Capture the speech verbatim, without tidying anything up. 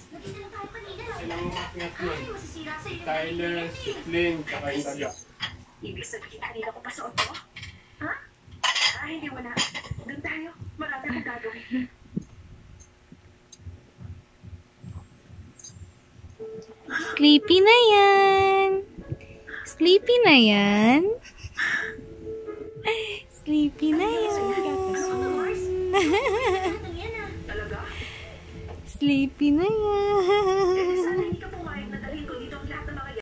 Ilang umakyat yun. Tyler, si Flynn, tsaka yung daga. Ibig sabihin, kanina ko pa sa auto? Ha? Ah, hindi mo na. Doon tayo. Marami akong gagawin. Sleepy na yan. Sleepy na yan. Sleepy na yan. Sleepy na yan.